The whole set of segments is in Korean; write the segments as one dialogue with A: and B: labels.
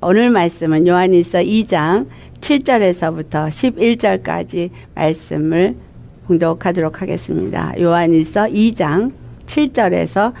A: 오늘 말씀은 요한일서 2장 7절에서부터 11절까지 말씀을 봉독하도록 하겠습니다. 요한일서 2장 7절에서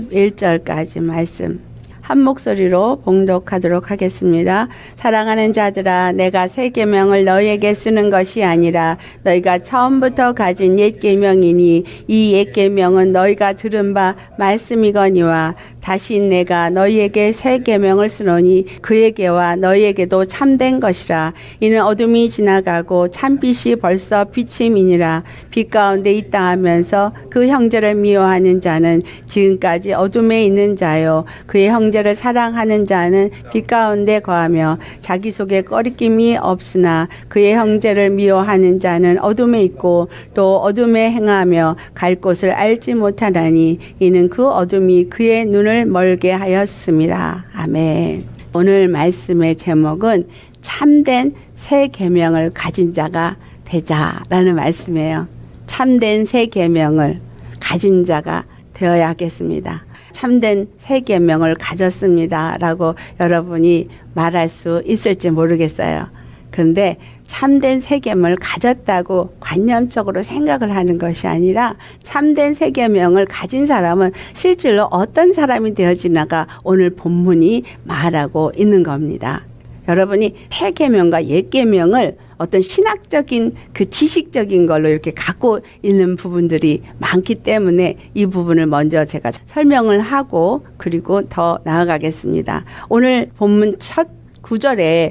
A: 11절까지 말씀 한 목소리로 봉독하도록 하겠습니다. 사랑하는 자들아, 내가 새 계명을 너희에게 쓰는 것이 아니라 너희가 처음부터 가진 옛 계명이니 이 옛 계명은 너희가 들은 바 말씀이거니와 다시 내가 너희에게 새 계명을 쓰노니 그에게와 너희에게도 참된 것이라. 이는 어둠이 지나가고 참빛이 벌써 비침이니라. 빛 가운데 있다 하면서 그 형제를 미워하는 자는 지금까지 어둠에 있는 자요, 그의 형제를 사랑하는 자는 빛 가운데 거하며 자기 속에 꺼리낌이 없으나 그의 형제를 미워하는 자는 어둠에 있고 또 어둠에 행하며 갈 곳을 알지 못하나니 이는 그 어둠이 그의 눈을 멀게 하였습니다. 아멘. 오늘 말씀의 제목은 참된 새 계명을 가진 자가 되자라는 말씀이에요. 참된 새 계명을 가진 자가 되어야 하겠습니다. 참된 새 계명을 가졌습니다 라고 여러분이 말할 수 있을지 모르겠어요. 그런데 참된 새 계명을 가졌다고 관념적으로 생각을 하는 것이 아니라 참된 새 계명을 가진 사람은 실제로 어떤 사람이 되어지나가 오늘 본문이 말하고 있는 겁니다. 여러분이 새 계명과 옛 계명을 어떤 신학적인 그 지식적인 걸로 이렇게 갖고 있는 부분들이 많기 때문에 이 부분을 먼저 제가 설명을 하고 그리고 더 나아가겠습니다. 오늘 본문 첫 구절에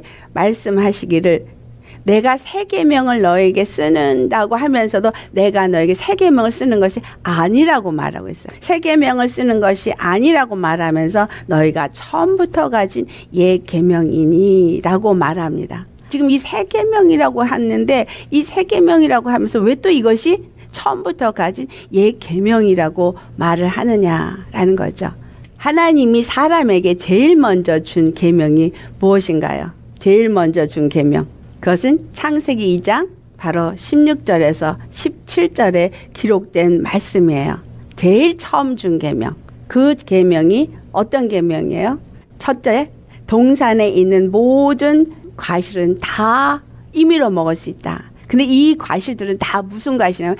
A: 말씀하시기를 내가 새 계명을 너에게 쓰는다고 하면서도 내가 너에게 새 계명을 쓰는 것이 아니라고 말하고 있어요. 새 계명을 쓰는 것이 아니라고 말하면서 너희가 처음부터 가진 옛 계명이니 라고 말합니다. 지금 이 새 계명이라고 하는데 이 새 계명이라고 하면서 왜 또 이것이 처음부터 가진 옛 계명이라고 말을 하느냐라는 거죠. 하나님이 사람에게 제일 먼저 준 계명이 무엇인가요? 제일 먼저 준 계명. 그것은 창세기 2장 바로 16절에서 17절에 기록된 말씀이에요. 제일 처음 준 계명. 그 계명이 어떤 계명이에요? 첫째, 동산에 있는 모든 과실은 다 임의로 먹을 수 있다. 근데 이 과실들은 다 무슨 과실이냐면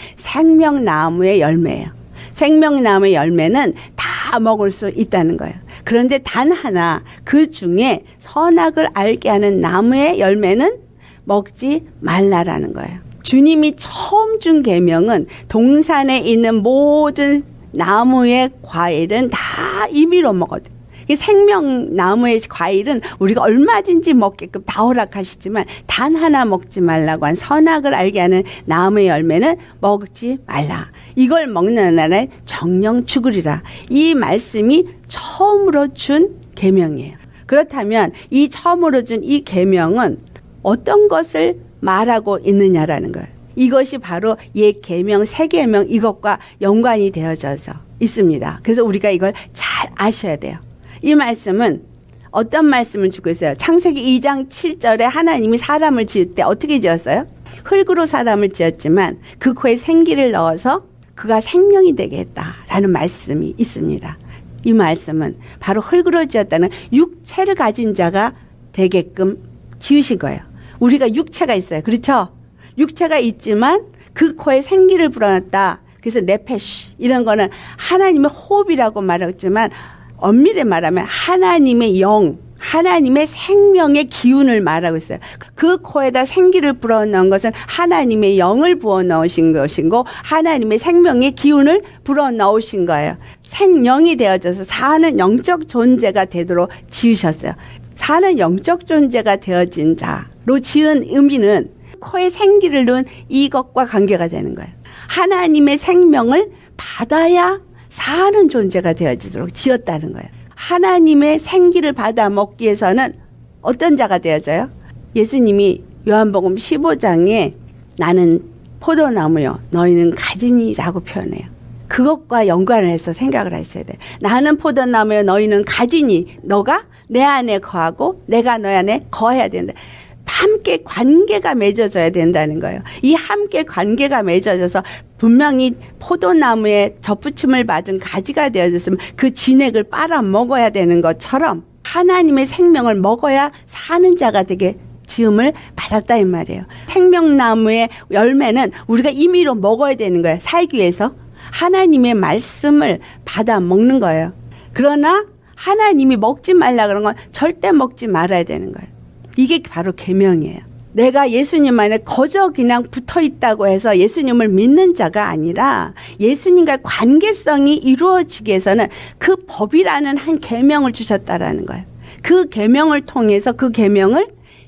A: 생명나무의 열매예요. 생명나무의 열매는 다 먹을 수 있다는 거예요. 그런데 단 하나 그 중에 선악을 알게 하는 나무의 열매는 먹지 말라라는 거예요. 주님이 처음 준 계명은 동산에 있는 모든 나무의 과일은 다 임의로 먹어도 이 생명나무의 과일은 우리가 얼마든지 먹게끔 다 허락하시지만 단 하나 먹지 말라고 한 선악을 알게 하는 나무의 열매는 먹지 말라. 이걸 먹는 날에 정령 죽으리라. 이 말씀이 처음으로 준 계명이에요. 그렇다면 이 처음으로 준 이 계명은 어떤 것을 말하고 있느냐라는 거예요. 이것이 바로 옛 계명, 새 계명 이것과 연관이 되어져서 있습니다. 그래서 우리가 이걸 잘 아셔야 돼요. 이 말씀은 어떤 말씀을 주고 있어요? 창세기 2장 7절에 하나님이 사람을 지을 때 어떻게 지었어요? 흙으로 사람을 지었지만 그 코에 생기를 넣어서 그가 생명이 되게 했다라는 말씀이 있습니다. 이 말씀은 바로 흙으로 지었다는 육체를 가진 자가 되게끔 지으신 거예요. 우리가 육체가 있어요. 그렇죠? 육체가 있지만 그 코에 생기를 불어넣었다. 그래서 네페시 이런 거는 하나님의 호흡이라고 말했지만 엄밀히 말하면 하나님의 영, 하나님의 생명의 기운을 말하고 있어요. 그 코에다 생기를 불어넣은 것은 하나님의 영을 부어넣으신 것이고 하나님의 생명의 기운을 불어넣으신 거예요. 생명이 되어져서 사는 영적 존재가 되도록 지으셨어요. 사는 영적 존재가 되어진 자로 지은 의미는 코에 생기를 넣은 이것과 관계가 되는 거예요. 하나님의 생명을 받아야 사는 존재가 되어지도록 지었다는 거예요. 하나님의 생기를 받아 먹기 위해서는 어떤 자가 되어져요? 예수님이 요한복음 15장에 나는 포도나무요 너희는 가지니라고 표현해요. 그것과 연관을 해서 생각을 하셔야 돼요. 나는 포도나무요 너희는 가지니 너가 내 안에 거하고 내가 너 안에 거해야 된다. 함께 관계가 맺어져야 된다는 거예요. 이 함께 관계가 맺어져서 분명히 포도나무에 접붙임을 받은 가지가 되어졌으면 그 진액을 빨아먹어야 되는 것처럼 하나님의 생명을 먹어야 사는 자가 되게 지음을 받았다 이 말이에요. 생명나무의 열매는 우리가 임의로 먹어야 되는 거예요. 살기 위해서 하나님의 말씀을 받아 먹는 거예요. 그러나 하나님이 먹지 말라 그런 건 절대 먹지 말아야 되는 거예요. 이게 바로 계명이에요. 내가 예수님 안에 거저 그냥 붙어 있다고 해서 예수님을 믿는 자가 아니라 예수님과의 관계성이 이루어지기 위해서는 그 법이라는 한 계명을 주셨다라는 거예요. 그 계명을 통해서 그 계명을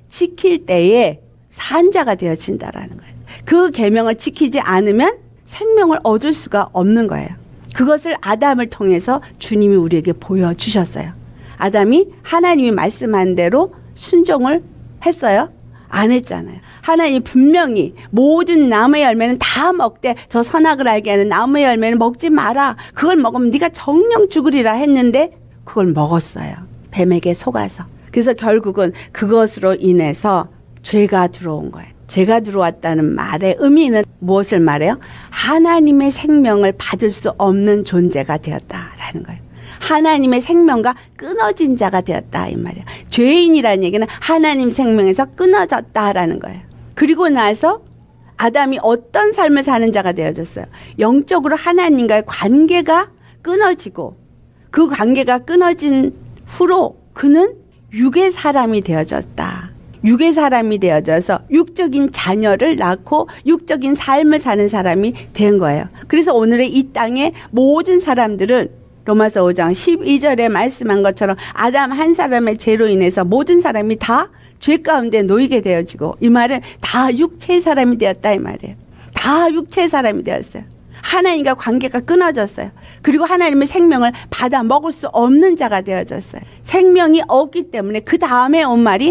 A: 지킬 때에 산 자가 되어진다라는 거예요. 그 계명을 지키지 않으면 생명을 얻을 수가 없는 거예요. 그것을 아담을 통해서 주님이 우리에게 보여주셨어요. 아담이 하나님이 말씀한 대로 순종을 했어요? 안 했잖아요. 하나님 분명히 모든 나무의 열매는 다 먹되 저 선악을 알게 하는 나무의 열매는 먹지 마라. 그걸 먹으면 네가 정령 죽으리라 했는데 그걸 먹었어요. 뱀에게 속아서. 그래서 결국은 그것으로 인해서 죄가 들어온 거예요. 죄가 들어왔다는 말의 의미는 무엇을 말해요? 하나님의 생명을 받을 수 없는 존재가 되었다라는 거예요. 하나님의 생명과 끊어진 자가 되었다 이 말이에요. 죄인이라는 얘기는 하나님 생명에서 끊어졌다라는 거예요. 그리고 나서 아담이 어떤 삶을 사는 자가 되어졌어요? 영적으로 하나님과의 관계가 끊어지고 그 관계가 끊어진 후로 그는 육의 사람이 되어졌다. 육의 사람이 되어져서 육적인 자녀를 낳고 육적인 삶을 사는 사람이 된 거예요. 그래서 오늘의 이 땅의 모든 사람들은 로마서 5장 12절에 말씀한 것처럼 아담 한 사람의 죄로 인해서 모든 사람이 다 죄 가운데 놓이게 되어지고, 이 말은 다 육체의 사람이 되었다 이 말이에요. 다 육체의 사람이 되었어요. 하나님과 관계가 끊어졌어요. 그리고 하나님의 생명을 받아 먹을 수 없는 자가 되어졌어요. 생명이 없기 때문에 그 다음에 온 말이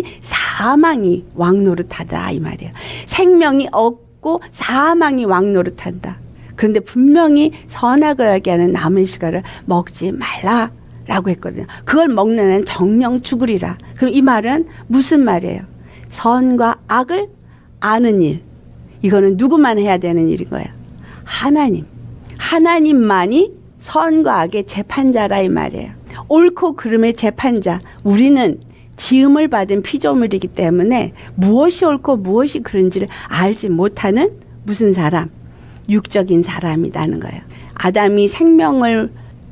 A: 사망이 왕노릇하다 이 말이에요. 생명이 없고 사망이 왕노릇한다. 그런데 분명히 선악을 알게 하는 나무의 실과를 먹지 말라라고 했거든요. 그걸 먹는 애는 정령 죽으리라. 그럼 이 말은 무슨 말이에요? 선과 악을 아는 일. 이거는 누구만 해야 되는 일인 거예요? 하나님. 하나님만이 선과 악의 재판자라 이 말이에요. 옳고 그름의 재판자. 우리는 지음을 받은 피조물이기 때문에 무엇이 옳고 무엇이 그른지를 알지 못하는 무슨 사람? 육적인 사람이라는 거예요. 아담이 생명을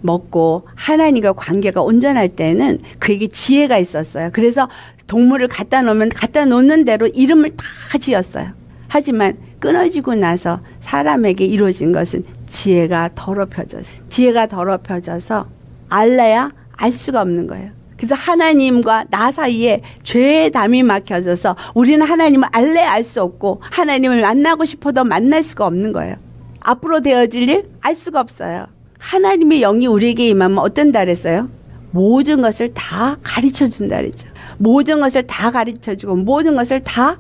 A: 먹고 하나님과 관계가 온전할 때는 그에게 지혜가 있었어요. 그래서 동물을 갖다 놓으면 갖다 놓는 대로 이름을 다 지었어요. 하지만 끊어지고 나서 사람에게 이루어진 것은 지혜가 더럽혀져서, 지혜가 더럽혀져서 알래야 알 수가 없는 거예요. 그래서 하나님과 나 사이에 죄의 담이 막혀져서 우리는 하나님을 알래야 알 수 없고 하나님을 만나고 싶어도 만날 수가 없는 거예요. 앞으로 되어질 일 알 수가 없어요. 하나님의 영이 우리에게 임하면 어떤다 그랬어요? 모든 것을 다 가르쳐준다 그랬죠. 모든 것을 다 가르쳐주고 모든 것을 다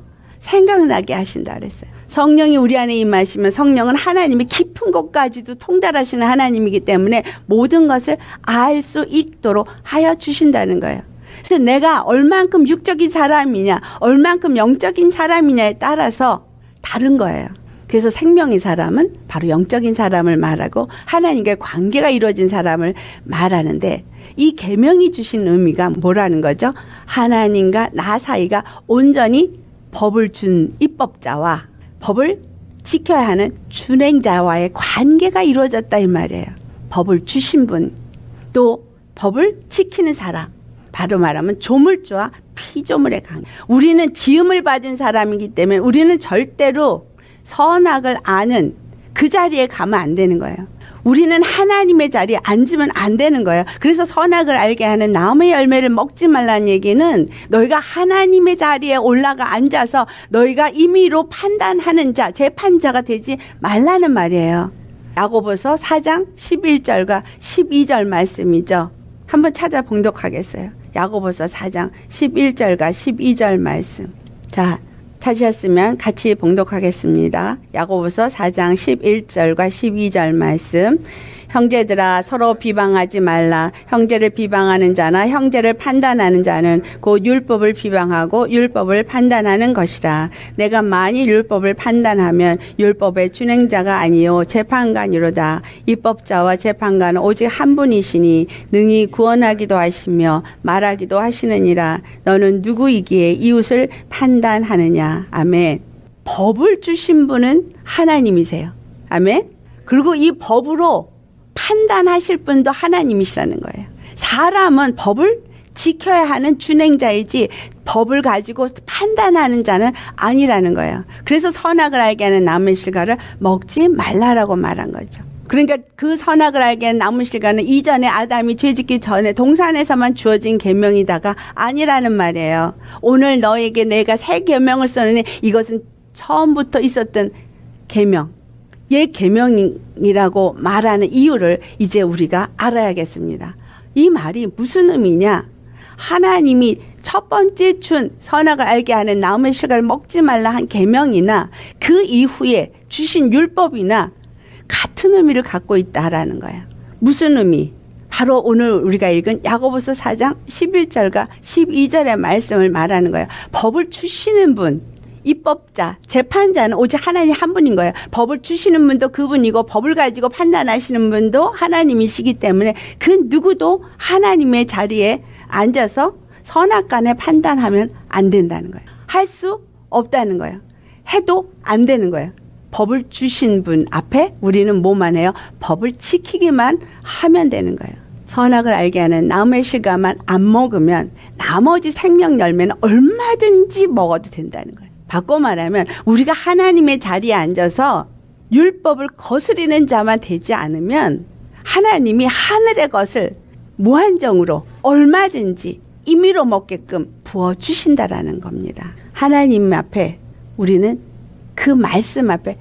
A: 생각나게 하신다 그랬어요. 성령이 우리 안에 임하시면 성령은 하나님의 깊은 곳까지도 통달하시는 하나님이기 때문에 모든 것을 알 수 있도록 하여 주신다는 거예요. 그래서 내가 얼만큼 육적인 사람이냐 얼만큼 영적인 사람이냐에 따라서 다른 거예요. 그래서 생명의 사람은 바로 영적인 사람을 말하고 하나님과의 관계가 이루어진 사람을 말하는데, 이 계명이 주신 의미가 뭐라는 거죠? 하나님과 나 사이가 온전히 법을 준 입법자와 법을 지켜야 하는 준행자와의 관계가 이루어졌다 이 말이에요. 법을 주신 분, 또 법을 지키는 사람, 바로 말하면 조물주와 피조물의 관계. 우리는 지음을 받은 사람이기 때문에 우리는 절대로 선악을 아는 그 자리에 가면 안 되는 거예요. 우리는 하나님의 자리에 앉으면 안 되는 거예요. 그래서 선악을 알게 하는 나무의 열매를 먹지 말라는 얘기는 너희가 하나님의 자리에 올라가 앉아서 너희가 임의로 판단하는 자, 재판자가 되지 말라는 말이에요. 야고보서 4장 11절과 12절 말씀이죠. 한번 찾아 봉독하겠어요. 야고보서 4장 11절과 12절 말씀. 자, 찾으셨으면 같이 봉독하겠습니다. 야고보서 4장 11절과 12절 말씀. 형제들아 서로 비방하지 말라. 형제를 비방하는 자나 형제를 판단하는 자는 곧 율법을 비방하고 율법을 판단하는 것이라. 내가 만일 율법을 판단하면 율법의 준행자가 아니요 재판관이로다. 입법자와 재판관은 오직 한 분이시니 능히 구원하기도 하시며 말하기도 하시느니라. 너는 누구이기에 이웃을 판단하느냐. 아멘. 법을 주신 분은 하나님이세요. 아멘. 그리고 이 법으로 판단하실 분도 하나님이시라는 거예요. 사람은 법을 지켜야 하는 준행자이지 법을 가지고 판단하는 자는 아니라는 거예요. 그래서 선악을 알게 하는 나무의 실과를 먹지 말라라고 말한 거죠. 그러니까 그 선악을 알게 하는 나무 실과는 이전에 아담이 죄짓기 전에 동산에서만 주어진 계명이다가 아니라는 말이에요. 오늘 너에게 내가 새 계명을 써느니 이것은 처음부터 있었던 계명, 예 계명이라고 말하는 이유를 이제 우리가 알아야겠습니다. 이 말이 무슨 의미냐? 하나님이 첫 번째 준 선악을 알게 하는 나무의 실과를 먹지 말라 한 계명이나 그 이후에 주신 율법이나 같은 의미를 갖고 있다라는 거예요. 무슨 의미? 바로 오늘 우리가 읽은 야고보서 4장 11절과 12절의 말씀을 말하는 거예요. 법을 주시는 분, 입법자, 재판자는 오직 하나님 한 분인 거예요. 법을 주시는 분도 그분이고 법을 가지고 판단하시는 분도 하나님이시기 때문에 그 누구도 하나님의 자리에 앉아서 선악간에 판단하면 안 된다는 거예요. 할 수 없다는 거예요. 해도 안 되는 거예요. 법을 주신 분 앞에 우리는 뭐만 해요? 법을 지키기만 하면 되는 거예요. 선악을 알게 하는 나무의 실과만 안 먹으면 나머지 생명 열매는 얼마든지 먹어도 된다는 거예요. 바꿔 말하면 우리가 하나님의 자리에 앉아서 율법을 거스리는 자만 되지 않으면 하나님이 하늘의 것을 무한정으로 얼마든지 임의로 먹게끔 부어주신다라는 겁니다. 하나님 앞에 우리는 그 말씀 앞에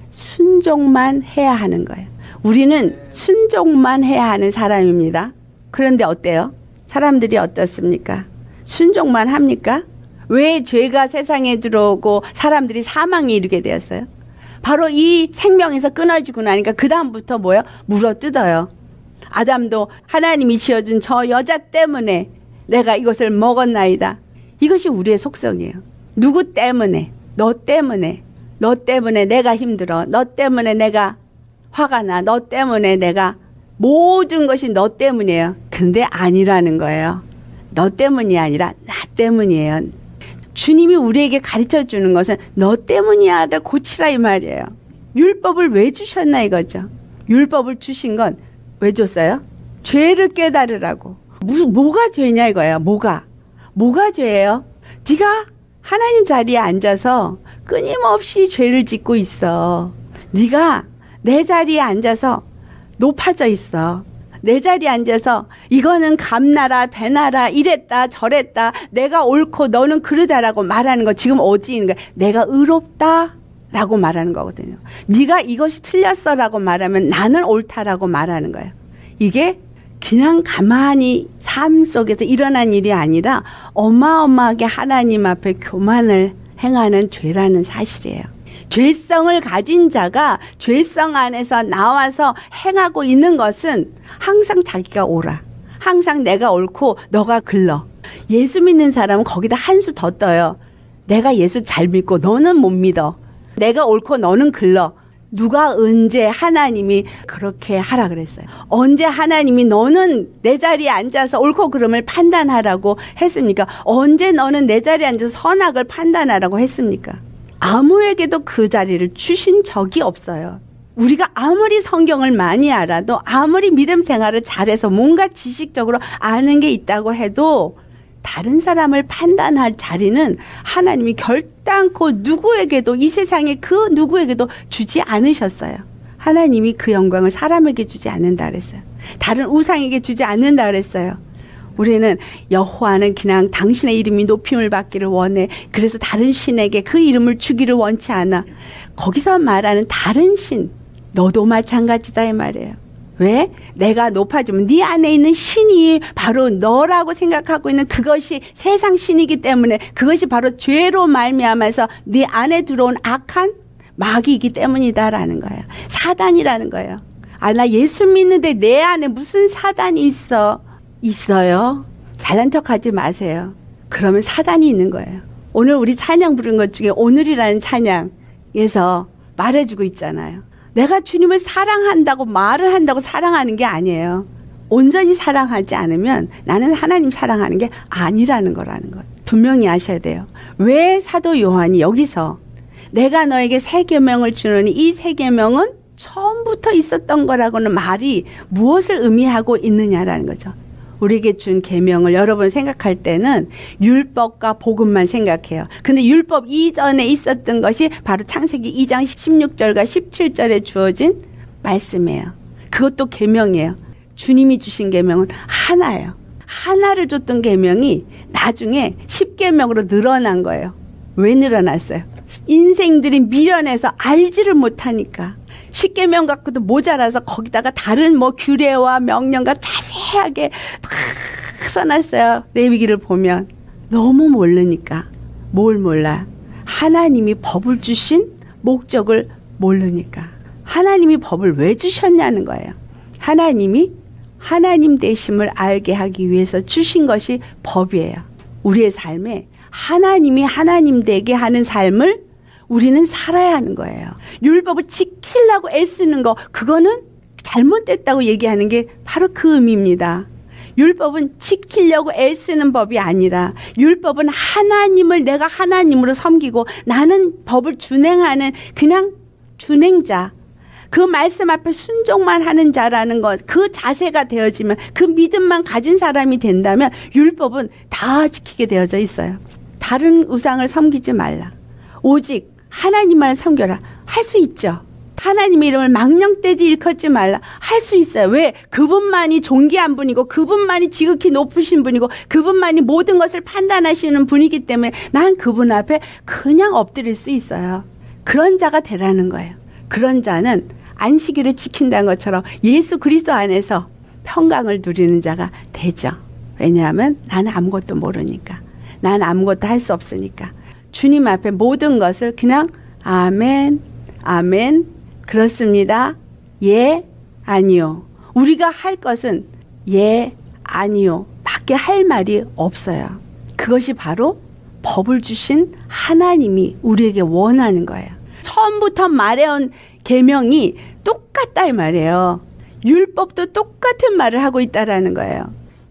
A: 순종만 해야 하는 거예요. 우리는 순종만 해야 하는 사람입니다. 그런데 어때요? 사람들이 어떻습니까? 순종만 합니까? 왜 죄가 세상에 들어오고 사람들이 사망에 이르게 되었어요? 바로 이 생명에서 끊어지고 나니까 그 다음부터 뭐예요? 물어뜯어요. 아담도 하나님이 지어준 저 여자 때문에 내가 이것을 먹었나이다. 이것이 우리의 속성이에요. 누구 때문에? 너 때문에. 너 때문에 내가 힘들어. 너 때문에 내가 화가 나. 너 때문에 내가 모든 것이 너 때문이에요. 근데 아니라는 거예요. 너 때문이 아니라 나 때문이에요. 주님이 우리에게 가르쳐 주는 것은 너 때문이야를 고치라 이 말이에요. 율법을 왜 주셨나 이거죠. 율법을 주신 건 왜 줬어요? 죄를 깨달으라고. 뭐가 죄냐 이거예요. 뭐가 죄예요? 네가 하나님 자리에 앉아서 끊임없이 죄를 짓고 있어. 네가 내 자리에 앉아서 높아져 있어. 내 자리에 앉아서 이거는 감나라 배나라 이랬다 저랬다 내가 옳고 너는 그러다라고 말하는 거 지금 어디 있는 거야? 내가 의롭다 라고 말하는 거거든요. 네가 이것이 틀렸어라고 말하면 나는 옳다라고 말하는 거예요. 이게 그냥 가만히 삶 속에서 일어난 일이 아니라 어마어마하게 하나님 앞에 교만을 행하는 죄라는 사실이에요. 죄성을 가진 자가 죄성 안에서 나와서 행하고 있는 것은 항상 자기가 옳아. 항상 내가 옳고 너가 글러. 예수 믿는 사람은 거기다 한 수 더 떠요. 내가 예수 잘 믿고 너는 못 믿어. 내가 옳고 너는 글러. 누가 언제 하나님이 그렇게 하라 그랬어요? 언제 하나님이 너는 내 자리에 앉아서 옳고 그름을 판단하라고 했습니까? 언제 너는 내 자리에 앉아서 선악을 판단하라고 했습니까? 아무에게도 그 자리를 주신 적이 없어요. 우리가 아무리 성경을 많이 알아도 아무리 믿음 생활을 잘해서 뭔가 지식적으로 아는 게 있다고 해도 다른 사람을 판단할 자리는 하나님이 결단코 누구에게도 이 세상에 그 누구에게도 주지 않으셨어요. 하나님이 그 영광을 사람에게 주지 않는다 그랬어요. 다른 우상에게 주지 않는다 그랬어요. 우리는 여호와는 그냥 당신의 이름이 높임을 받기를 원해. 그래서 다른 신에게 그 이름을 주기를 원치 않아. 거기서 말하는 다른 신, 너도 마찬가지다 이 말이에요. 왜? 내가 높아지면 네 안에 있는 신이 바로 너라고 생각하고 있는 그것이 세상 신이기 때문에 그것이 바로 죄로 말미암아서 네 안에 들어온 악한 마귀이기 때문이다라는 거예요. 사단이라는 거예요. 아, 나 예수 믿는데 내 안에 무슨 사단이 있어요? 잘난 척하지 마세요. 그러면 사단이 있는 거예요. 오늘 우리 찬양 부른 것 중에 오늘이라는 찬양에서 말해주고 있잖아요. 내가 주님을 사랑한다고 말을 한다고 사랑하는 게 아니에요. 온전히 사랑하지 않으면 나는 하나님 사랑하는 게 아니라는 거라는 것. 분명히 아셔야 돼요. 왜 사도 요한이 여기서 내가 너에게 새 계명을 주노니 이 새 계명은 처음부터 있었던 거라고는 말이 무엇을 의미하고 있느냐라는 거죠. 우리에게 준 계명을 여러분 생각할 때는 율법과 복음만 생각해요. 근데 율법 이전에 있었던 것이 바로 창세기 2장 16절과 17절에 주어진 말씀이에요. 그것도 계명이에요. 주님이 주신 계명은 하나예요. 하나를 줬던 계명이 나중에 10계명으로 늘어난 거예요. 왜 늘어났어요? 인생들이 미련해서 알지를 못하니까. 10계명 갖고도 모자라서 거기다가 다른 규례와 명령과 자세하게 다 써놨어요. 레위기를 보면. 너무 모르니까. 뭘 몰라? 하나님이 법을 주신 목적을 모르니까. 하나님이 법을 왜 주셨냐는 거예요. 하나님이 하나님 되심을 알게 하기 위해서 주신 것이 법이에요. 우리의 삶에 하나님이 하나님 되게 하는 삶을 우리는 살아야 하는 거예요. 율법을 지키려고 애쓰는 거, 그거는 잘못됐다고 얘기하는 게 바로 그 의미입니다. 율법은 지키려고 애쓰는 법이 아니라 율법은 하나님을 내가 하나님으로 섬기고 나는 법을 준행하는 그냥 준행자, 그 말씀 앞에 순종만 하는 자라는 것, 그 자세가 되어지면, 그 믿음만 가진 사람이 된다면 율법은 다 지키게 되어져 있어요. 다른 우상을 섬기지 말라. 오직 하나님만 섬겨라. 할 수 있죠. 하나님의 이름을 망령되지 일컫지 말라. 할 수 있어요. 왜? 그분만이 존귀한 분이고 그분만이 지극히 높으신 분이고 그분만이 모든 것을 판단하시는 분이기 때문에 난 그분 앞에 그냥 엎드릴 수 있어요. 그런 자가 되라는 거예요. 그런 자는 안식일을 지킨다는 것처럼 예수 그리스도 안에서 평강을 누리는 자가 되죠. 왜냐하면 나는 아무것도 모르니까. 나는 아무것도 할 수 없으니까. 주님 앞에 모든 것을 그냥 아멘, 아멘, 그렇습니다. 예, 아니요. 우리가 할 것은 예, 아니요. 밖에 할 말이 없어요. 그것이 바로 법을 주신 하나님이 우리에게 원하는 거예요. 처음부터 말해온 계명이 똑같다 이 말이에요. 율법도 똑같은 말을 하고 있다라는 거예요.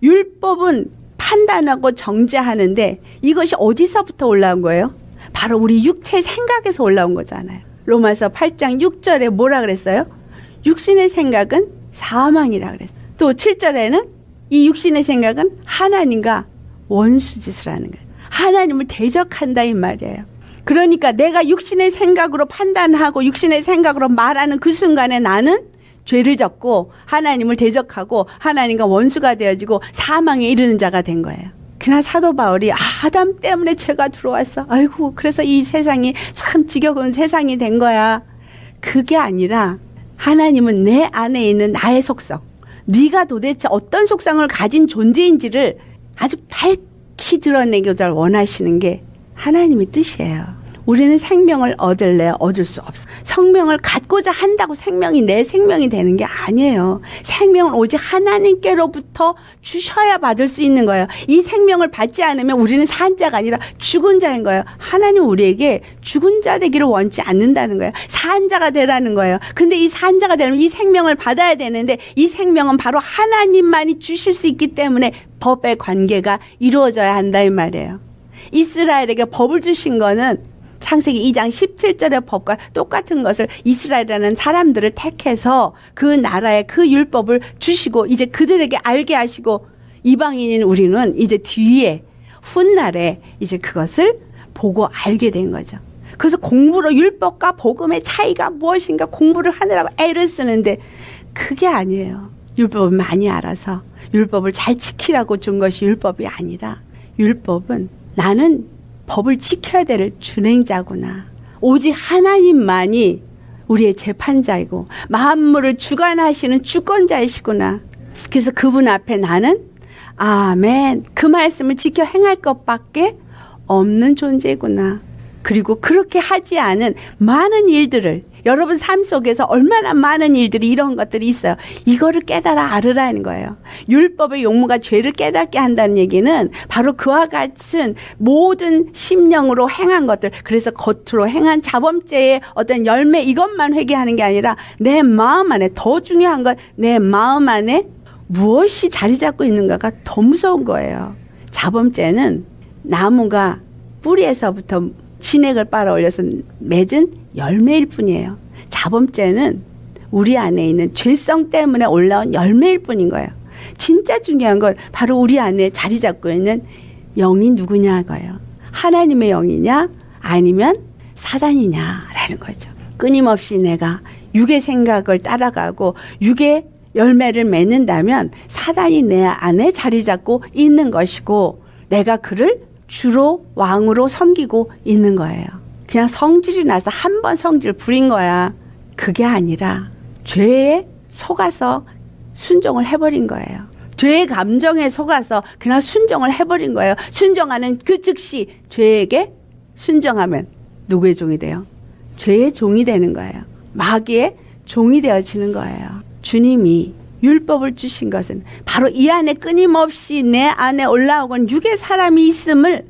A: 율법은 판단하고 정죄하는데 이것이 어디서부터 올라온 거예요? 바로 우리 육체의 생각에서 올라온 거잖아요. 로마서 8장 6절에 뭐라 그랬어요? 육신의 생각은 사망이라 그랬어요. 또 7절에는 이 육신의 생각은 하나님과 원수짓을 하는 거예요. 하나님을 대적한다 이 말이에요. 그러니까 내가 육신의 생각으로 판단하고 육신의 생각으로 말하는 그 순간에 나는 죄를 졌고 하나님을 대적하고 하나님과 원수가 되어지고 사망에 이르는 자가 된 거예요. 그러나 사도 바울이 아담 때문에 죄가 들어왔어. 아이고 그래서 이 세상이 참 지겨운 세상이 된 거야. 그게 아니라 하나님은 내 안에 있는 나의 속성, 네가 도대체 어떤 속성을 가진 존재인지를 아주 밝히 드러내고자 원하시는 게 하나님의 뜻이에요. 우리는 생명을 얻을래 얻을 수 없어. 생명을 갖고자 한다고 생명이 내 생명이 되는 게 아니에요. 생명은 오직 하나님께로부터 주셔야 받을 수 있는 거예요. 이 생명을 받지 않으면 우리는 산 자가 아니라 죽은 자인 거예요. 하나님은 우리에게 죽은 자 되기를 원치 않는다는 거예요. 산 자가 되라는 거예요. 근데 이 산 자가 되려면 이 생명을 받아야 되는데 이 생명은 바로 하나님만이 주실 수 있기 때문에 법의 관계가 이루어져야 한다 이 말이에요. 이스라엘에게 법을 주신 거는 창세기 2장 17절의 법과 똑같은 것을 이스라엘이라는 사람들을 택해서 그 나라의 그 율법을 주시고 이제 그들에게 알게 하시고 이방인인 우리는 이제 뒤에 훗날에 이제 그것을 보고 알게 된 거죠. 그래서 공부로 율법과 복음의 차이가 무엇인가 공부를 하느라고 애를 쓰는데 그게 아니에요. 율법을 많이 알아서 율법을 잘 지키라고 준 것이 율법이 아니라 율법은 나는 법을 지켜야 될 준행자구나. 오직 하나님만이 우리의 재판자이고 만물을 주관하시는 주권자이시구나. 그래서 그분 앞에 나는 아멘 그 말씀을 지켜 행할 것밖에 없는 존재구나. 그리고 그렇게 하지 않은 많은 일들을 여러분 삶 속에서 얼마나 많은 일들이 이런 것들이 있어요. 이거를 깨달아 알으라는 거예요. 율법의 용무가 죄를 깨닫게 한다는 얘기는 바로 그와 같은 모든 심령으로 행한 것들, 그래서 겉으로 행한 자범죄의 어떤 열매 이것만 회개하는 게 아니라 내 마음 안에, 더 중요한 건 내 마음 안에 무엇이 자리 잡고 있는가가 더 무서운 거예요. 자범죄는 나무가 뿌리에서부터 진액을 빨아올려서 맺은 열매일 뿐이에요. 자범죄는 우리 안에 있는 죄성 때문에 올라온 열매일 뿐인 거예요. 진짜 중요한 건 바로 우리 안에 자리 잡고 있는 영이 누구냐고요. 하나님의 영이냐 아니면 사단이냐라는 거죠. 끊임없이 내가 육의 생각을 따라가고 육의 열매를 맺는다면 사단이 내 안에 자리 잡고 있는 것이고 내가 그를 주로 왕으로 섬기고 있는 거예요. 그냥 성질이 나서 한 번 성질 부린 거야. 그게 아니라 죄에 속아서 순종을 해버린 거예요. 죄의 감정에 속아서 그냥 순종을 해버린 거예요. 순종하는 그 즉시 죄에게 순종하면 누구의 종이 돼요? 죄의 종이 되는 거예요. 마귀의 종이 되어지는 거예요. 주님이 율법을 주신 것은 바로 이 안에 끊임없이 내 안에 올라오건 육의 사람이 있음을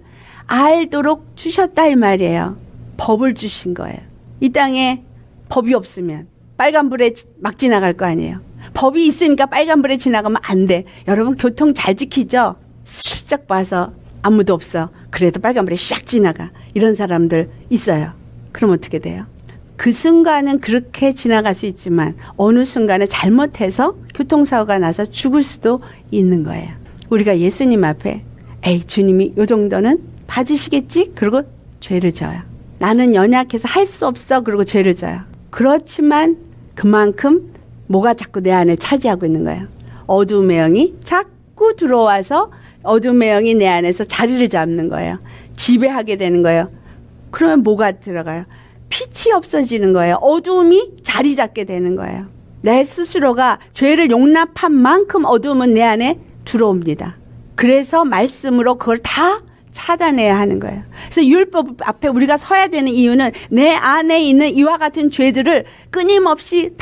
A: 알도록 주셨다 이 말이에요. 법을 주신 거예요. 이 땅에 법이 없으면 빨간불에 막 지나갈 거 아니에요. 법이 있으니까 빨간불에 지나가면 안 돼. 여러분 교통 잘 지키죠? 슬쩍 봐서 아무도 없어. 그래도 빨간불에 샥 지나가. 이런 사람들 있어요. 그럼 어떻게 돼요? 그 순간은 그렇게 지나갈 수 있지만 어느 순간에 잘못해서 교통사고가 나서 죽을 수도 있는 거예요. 우리가 예수님 앞에 에이 주님이 요 정도는 봐주시겠지? 그리고 죄를 져요. 나는 연약해서 할 수 없어. 그리고 죄를 져요. 그렇지만 그만큼 뭐가 자꾸 내 안에 차지하고 있는 거예요. 어둠의 영이 자꾸 들어와서 어둠의 영이 내 안에서 자리를 잡는 거예요. 지배하게 되는 거예요. 그러면 뭐가 들어가요? 빛이 없어지는 거예요. 어두움이 자리 잡게 되는 거예요. 내 스스로가 죄를 용납한 만큼 어두움은 내 안에 들어옵니다. 그래서 말씀으로 그걸 다 차단해야 하는 거예요. 그래서 율법 앞에 우리가 서야 되는 이유는 내 안에 있는 이와 같은 죄들을 끊임없이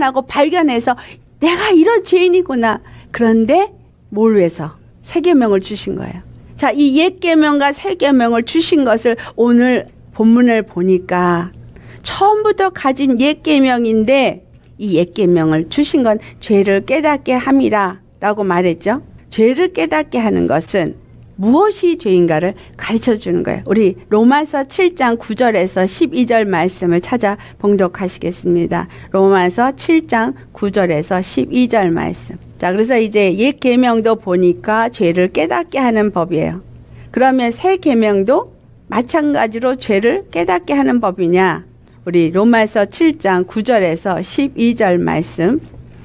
A: 발견해서 내가 이런 죄인이구나. 그런데 뭘 위해서? 새 계명을 주신 거예요. 자, 이 옛 계명과 새 계명을 주신 것을 오늘 본문을 보니까 처음부터 가진 옛 계명인데 이 옛 계명을 주신 건 죄를 깨닫게 함이라 라고 말했죠. 죄를 깨닫게 하는 것은 무엇이 죄인가를 가르쳐 주는 거예요. 우리 로마서 7장 9절에서 12절 말씀을 찾아 봉독하시겠습니다. 로마서 7장 9절에서 12절 말씀. 자, 그래서 이제 옛 계명도 보니까 죄를 깨닫게 하는 법이에요. 그러면 새 계명도 마찬가지로 죄를 깨닫게 하는 법이냐? 우리 로마서 7장 9절에서 12절 말씀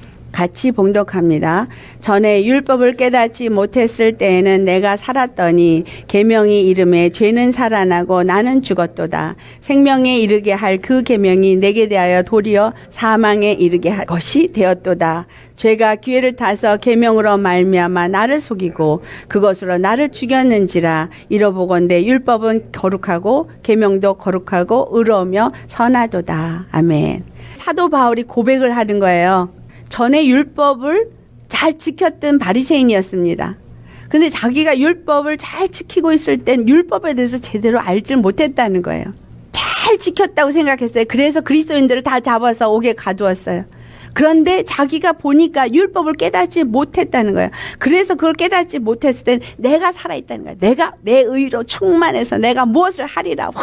A: 같이 봉독합니다. 전에 율법을 깨닫지 못했을 때에는 내가 살았더니 계명이 이름에 죄는 살아나고 나는 죽었도다. 생명에 이르게 할 그 계명이 내게 대하여 도리어 사망에 이르게 할 것이 되었도다. 죄가 기회를 타서 계명으로 말미암아 나를 속이고 그것으로 나를 죽였는지라. 이러보건대 율법은 거룩하고 계명도 거룩하고 의로우며 선하도다. 아멘. 사도 바울이 고백을 하는 거예요. 전에 율법을 잘 지켰던 바리새인이었습니다. 근데 자기가 율법을 잘 지키고 있을 땐 율법에 대해서 제대로 알지 못했다는 거예요. 잘 지켰다고 생각했어요. 그래서 그리스도인들을 다 잡아서 옥에 가두었어요. 그런데 자기가 보니까 율법을 깨닫지 못했다는 거예요. 그래서 그걸 깨닫지 못했을 땐 내가 살아있다는 거예요. 내가 내 의로 충만해서 내가 무엇을 하리라.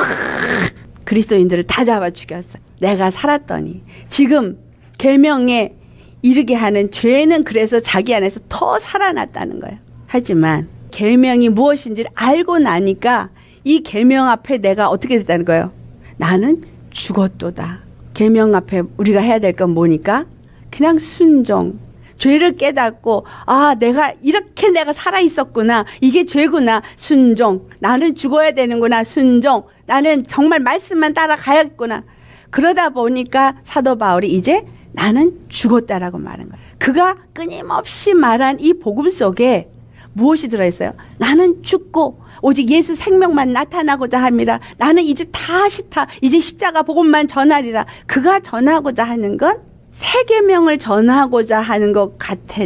A: 그리스도인들을 다 잡아 죽였어요. 내가 살았더니 지금 계명에 이르게 하는 죄는 그래서 자기 안에서 더 살아났다는 거예요. 하지만 계명이 무엇인지를 알고 나니까 이 계명 앞에 내가 어떻게 됐다는 거예요? 나는 죽었도다. 계명 앞에 우리가 해야 될 건 뭐니까? 그냥 순종. 죄를 깨닫고 내가 이렇게 내가 살아있었구나. 이게 죄구나. 순종. 나는 죽어야 되는구나. 순종. 나는 정말 말씀만 따라가야겠구나. 그러다 보니까 사도 바울이 이제 나는 죽었다라고 말한 거예요. 그가 끊임없이 말한 이 복음 속에 무엇이 들어있어요? 나는 죽고 오직 예수 생명만 나타나고자 함이라. 나는 이제 다 싫다. 이제 십자가 복음만 전하리라. 그가 전하고자 하는 건 새 계명을 전하고자 하는 것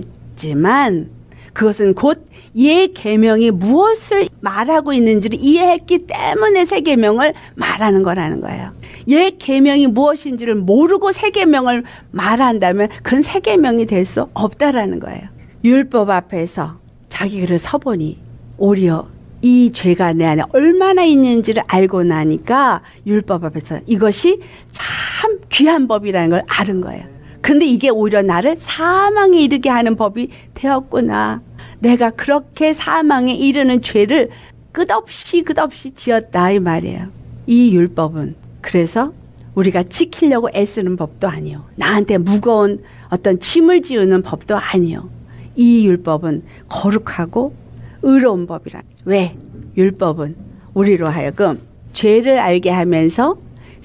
A: 같았지만 그것은 곧 예 계명이 무엇을 말하고 있는지를 이해했기 때문에 새 계명을 말하는 거라는 거예요. 예 계명이 무엇인지를 모르고 새 계명을 말한다면 그건 새 계명이 될 수 없다라는 거예요. 율법 앞에서 자기를 서보니 오히려 이 죄가 내 안에 얼마나 있는지를 알고 나니까 율법 앞에서 이것이 참 귀한 법이라는 걸 아는 거예요. 근데 이게 오히려 나를 사망에 이르게 하는 법이 되었구나. 내가 그렇게 사망에 이르는 죄를 끝없이 지었다 이 말이에요. 이 율법은 그래서 우리가 지키려고 애쓰는 법도 아니요. 나한테 무거운 어떤 짐을 지우는 법도 아니요. 이 율법은 거룩하고 의로운 법이라. 왜? 율법은 우리로 하여금 죄를 알게 하면서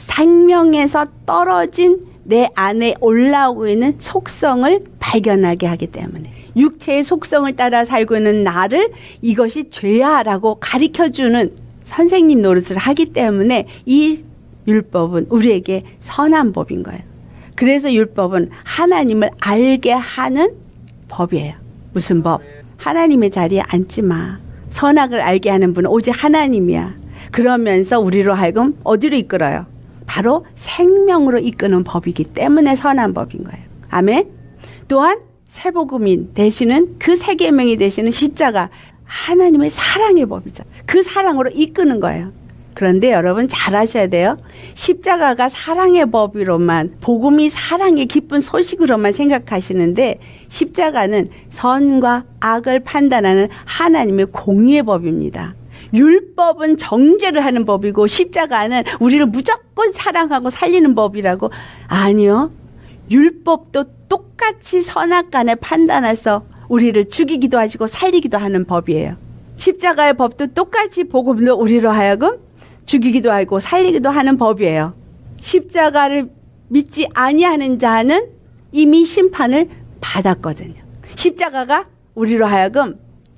A: 생명에서 떨어진 내 안에 올라오고 있는 속성을 발견하게 하기 때문에 육체의 속성을 따라 살고 있는 나를 이것이 죄야 라고 가르쳐주는 선생님 노릇을 하기 때문에 이 율법은 우리에게 선한 법인 거예요. 그래서 율법은 하나님을 알게 하는 법이에요. 무슨 법? 하나님의 자리에 앉지 마. 선악을 알게 하는 분은 오직 하나님이야. 그러면서 우리로 하여금 어디로 이끌어요? 바로 생명으로 이끄는 법이기 때문에 선한 법인 거예요. 아멘. 또한 새복음이 되시는 그 새 계명이 되시는 십자가 하나님의 사랑의 법이죠. 그 사랑으로 이끄는 거예요. 그런데 여러분 잘 아셔야 돼요. 십자가가 사랑의 법으로만 복음이 사랑의 기쁜 소식으로만 생각하시는데 십자가는 선과 악을 판단하는 하나님의 공의의 법입니다. 율법은 정죄를 하는 법이고 십자가는 우리를 무조건 사랑하고 살리는 법이라고. 아니요. 율법도 똑같이 선악간에 판단해서 우리를 죽이기도 하시고 살리기도 하는 법이에요. 십자가의 법도 똑같이 복음도 우리로 하여금 죽이기도 하고 살리기도 하는 법이에요. 십자가를 믿지 아니하는 자는 이미 심판을 받았거든요. 십자가가 우리로 하여금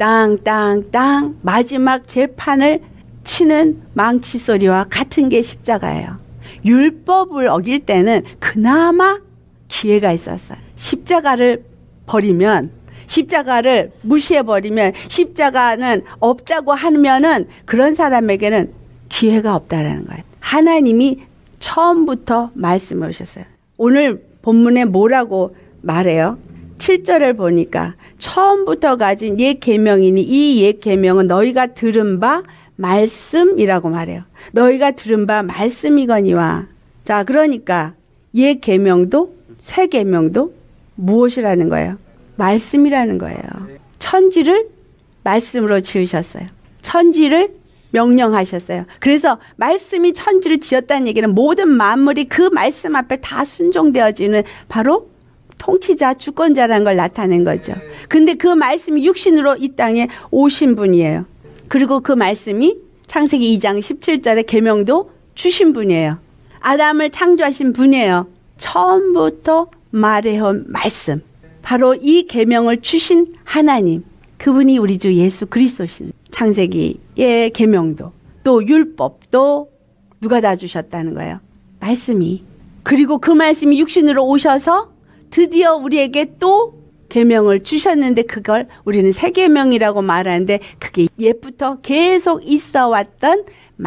A: 땅 마지막 재판을 치는 망치 소리와 같은 게 십자가예요. 율법을 어길 때는 그나마 기회가 있었어요. 십자가를 버리면, 십자가를 무시해버리면, 십자가는 없다고 하면은 그런 사람에게는 기회가 없다라는 거예요. 하나님이 처음부터 말씀을 하셨어요. 오늘 본문에 뭐라고 말해요? 7절을 보니까 처음부터 가진 옛 계명이니 이 옛 계명은 너희가 들은 바 말씀이라고 말해요. 너희가 들은 바 말씀이거니와. 자, 그러니까 옛 계명도 새 계명도 무엇이라는 거예요? 말씀이라는 거예요. 천지를 말씀으로 지으셨어요. 천지를 명령하셨어요. 그래서 말씀이 천지를 지었다는 얘기는 모든 만물이 그 말씀 앞에 다 순종되어지는 바로 통치자, 주권자라는 걸 나타낸 거죠. 근데 그 말씀이 육신으로 이 땅에 오신 분이에요. 그리고 그 말씀이 창세기 2장 17절에 계명도 주신 분이에요. 아담을 창조하신 분이에요. 처음부터 말해온 말씀. 바로 이 계명을 주신 하나님. 그분이 우리 주 예수 그리스도신. 창세기의 계명도 또 율법도 누가 다 주셨다는 거예요? 말씀이. 그리고 그 말씀이 육신으로 오셔서 드디어 우리에게 또 계명을 주셨는데 그걸 우리는 새 계명이라고 말하는데 그게 옛부터 계속 있어 왔던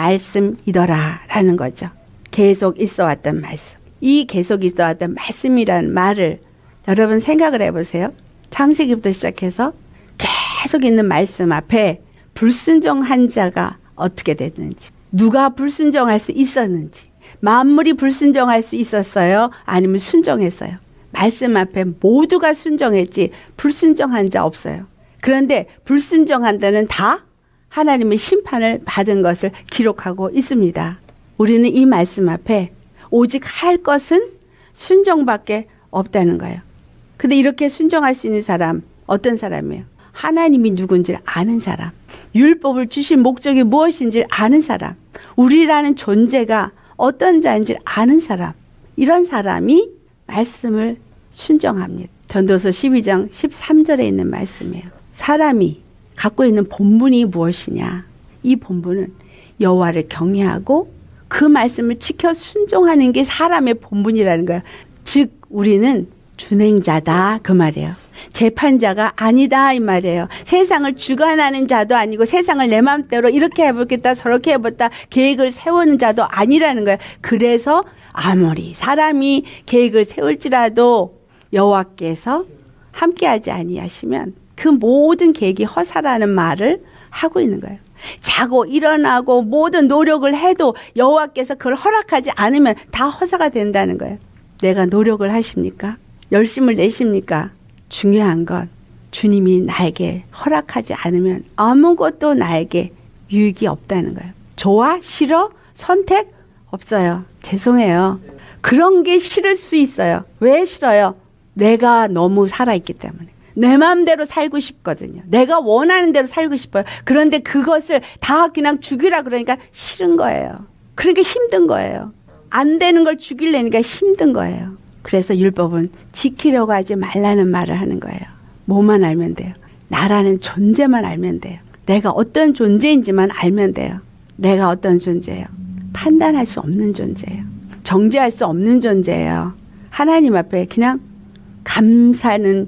A: 말씀이더라라는 거죠. 계속 있어 왔던 말씀. 이 계속 있어 왔던 말씀이라는 말을 여러분 생각을 해보세요. 창세기부터 시작해서 계속 있는 말씀 앞에 불순종한 자가 어떻게 됐는지, 누가 불순종할 수 있었는지, 만물이 불순종할 수 있었어요? 아니면 순종했어요? 말씀 앞에 모두가 순종했지 불순종한 자 없어요. 그런데 불순종한 자는 다 하나님의 심판을 받은 것을 기록하고 있습니다. 우리는 이 말씀 앞에 오직 할 것은 순종밖에 없다는 거예요. 근데 이렇게 순종할 수 있는 사람 어떤 사람이에요? 하나님이 누군지를 아는 사람, 율법을 주신 목적이 무엇인지를 아는 사람, 우리라는 존재가 어떤 자인지를 아는 사람, 이런 사람이 말씀을 순종합니다. 전도서 12장 13절에 있는 말씀이에요. 사람이 갖고 있는 본분이 무엇이냐? 이 본분은 여호와를 경외하고 그 말씀을 지켜 순종하는 게 사람의 본분이라는 거예요. 즉 우리는 준행자다 그 말이에요. 재판자가 아니다 이 말이에요. 세상을 주관하는 자도 아니고 세상을 내 마음대로 이렇게 해보겠다 저렇게 해보겠다 계획을 세우는 자도 아니라는 거예요. 그래서 아무리 사람이 계획을 세울지라도 여호와께서 함께하지 아니하시면 그 모든 계획이 허사라는 말을 하고 있는 거예요. 자고 일어나고 모든 노력을 해도 여호와께서 그걸 허락하지 않으면 다 허사가 된다는 거예요. 내가 노력을 하십니까? 열심을 내십니까? 중요한 건 주님이 나에게 허락하지 않으면 아무것도 나에게 유익이 없다는 거예요. 좋아? 싫어? 선택? 없어요. 죄송해요. 그런 게 싫을 수 있어요. 왜 싫어요? 내가 너무 살아있기 때문에. 내 마음대로 살고 싶거든요. 내가 원하는 대로 살고 싶어요. 그런데 그것을 다 그냥 죽이라 그러니까 싫은 거예요. 그러니까 힘든 거예요. 안 되는 걸 죽이려니까 힘든 거예요. 그래서 율법은 지키려고 하지 말라는 말을 하는 거예요. 뭐만 알면 돼요. 나라는 존재만 알면 돼요. 내가 어떤 존재인지만 알면 돼요. 내가 어떤 존재예요. 판단할 수 없는 존재예요. 정죄할 수 없는 존재예요. 하나님 앞에 그냥 감사는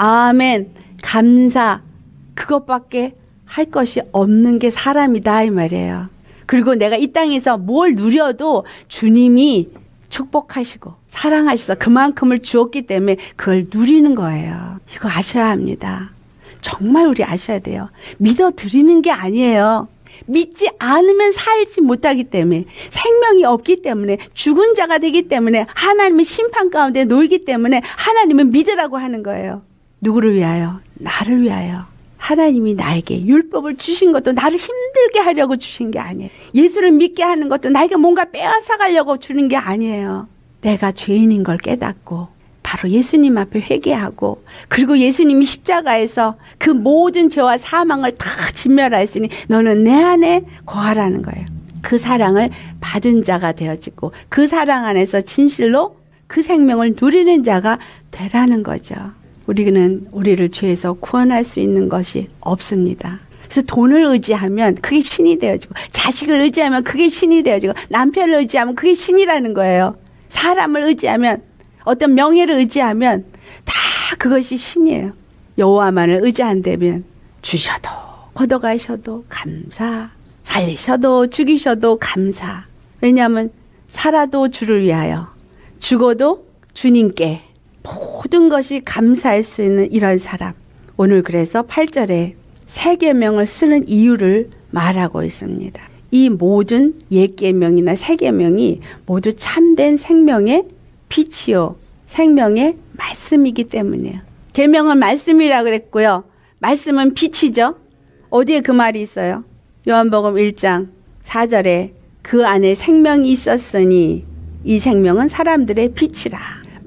A: 아멘 감사 그것밖에 할 것이 없는 게 사람이다 이 말이에요. 그리고 내가 이 땅에서 뭘 누려도 주님이 축복하시고 사랑하셔서 그만큼을 주었기 때문에 그걸 누리는 거예요. 이거 아셔야 합니다. 정말 우리 아셔야 돼요. 믿어드리는 게 아니에요. 믿지 않으면 살지 못하기 때문에 생명이 없기 때문에 죽은 자가 되기 때문에 하나님의 심판 가운데 놓이기 때문에 하나님은 믿으라고 하는 거예요. 누구를 위하여? 나를 위하여. 하나님이 나에게 율법을 주신 것도 나를 힘들게 하려고 주신 게 아니에요. 예수를 믿게 하는 것도 나에게 뭔가 빼앗아가려고 주는 게 아니에요. 내가 죄인인 걸 깨닫고 바로 예수님 앞에 회개하고 그리고 예수님이 십자가에서 그 모든 죄와 사망을 다 진멸하였으니 너는 내 안에 거하라는 거예요. 그 사랑을 받은 자가 되어지고 그 사랑 안에서 진실로 그 생명을 누리는 자가 되라는 거죠. 우리는 우리를 죄에서 구원할 수 있는 것이 없습니다. 그래서 돈을 의지하면 그게 신이 되어지고 자식을 의지하면 그게 신이 되어지고 남편을 의지하면 그게 신이라는 거예요. 사람을 의지하면 어떤 명예를 의지하면 다 그것이 신이에요. 여호와만을 의지한다면 주셔도 걷어가셔도 감사, 살리셔도 죽이셔도 감사. 왜냐하면 살아도 주를 위하여 죽어도 주님께 모든 것이 감사할 수 있는 이런 사람. 오늘 그래서 8절에 세 계명을 쓰는 이유를 말하고 있습니다. 이 모든 옛 계명이나 새 계명이 모두 참된 생명의 빛이요 생명의 말씀이기 때문이에요. 계명은 말씀이라 그랬고요. 말씀은 빛이죠. 어디에 그 말이 있어요? 요한복음 1장 4절에 그 안에 생명이 있었으니 이 생명은 사람들의 빛이라.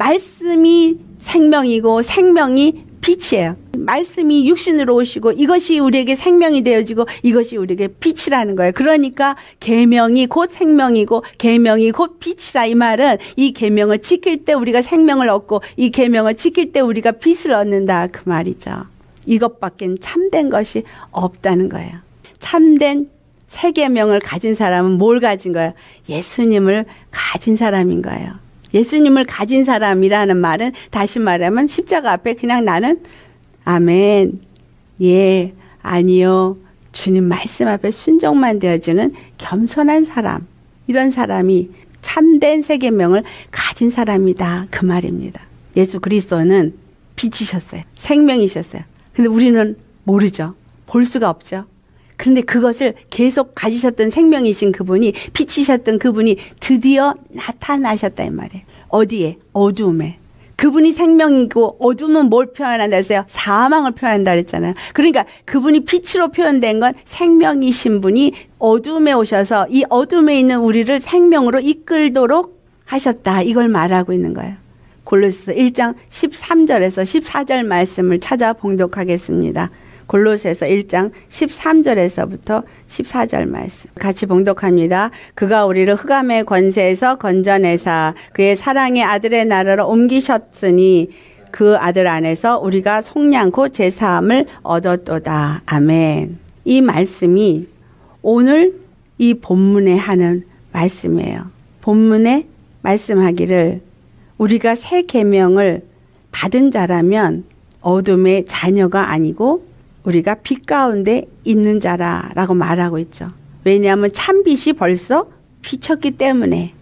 A: 말씀이 생명이고 생명이 빛이에요. 말씀이 육신으로 오시고 이것이 우리에게 생명이 되어지고 이것이 우리에게 빛이라는 거예요. 그러니까 계명이 곧 생명이고 계명이 곧 빛이라. 이 말은 이 계명을 지킬 때 우리가 생명을 얻고 이 계명을 지킬 때 우리가 빛을 얻는다 그 말이죠. 이것밖엔 참된 것이 없다는 거예요. 참된 새 계명을 가진 사람은 뭘 가진 거예요? 예수님을 가진 사람인 거예요. 예수님을 가진 사람이라는 말은 다시 말하면 십자가 앞에 그냥 나는 아멘, 예, 아니요, 주님 말씀 앞에 순종만 되어주는 겸손한 사람. 이런 사람이 참된 새 계명을 가진 사람이다 그 말입니다. 예수 그리스도는 빛이셨어요. 생명이셨어요. 근데 우리는 모르죠. 볼 수가 없죠. 그런데 그것을 계속 가지셨던 생명이신 그분이 빛이셨던 그분이 드디어 나타나셨다 이 말이에요. 어디에? 어두움에. 그분이 생명이고 어둠은 뭘 표현한다 했어요? 사망을 표현한다 그랬잖아요. 그러니까 그분이 빛으로 표현된 건 생명이신 분이 어둠에 오셔서 이 어둠에 있는 우리를 생명으로 이끌도록 하셨다. 이걸 말하고 있는 거예요. 골로새서 1장 13절에서 14절 말씀을 찾아 봉독하겠습니다. 골로새서 1장 13절에서부터 14절 말씀 같이 봉독합니다. 그가 우리를 흑암의 권세에서 건져내사 그의 사랑의 아들의 나라로 옮기셨으니 그 아들 안에서 우리가 속량코 제사함을 얻었도다. 아멘. 이 말씀이 오늘 이 본문에 하는 말씀이에요. 본문에 말씀하기를 우리가 새 계명을 받은 자라면 어둠의 자녀가 아니고 우리가 빛 가운데 있는 자라라고 말하고 있죠. 왜냐하면 참빛이 벌써 비쳤기 때문에.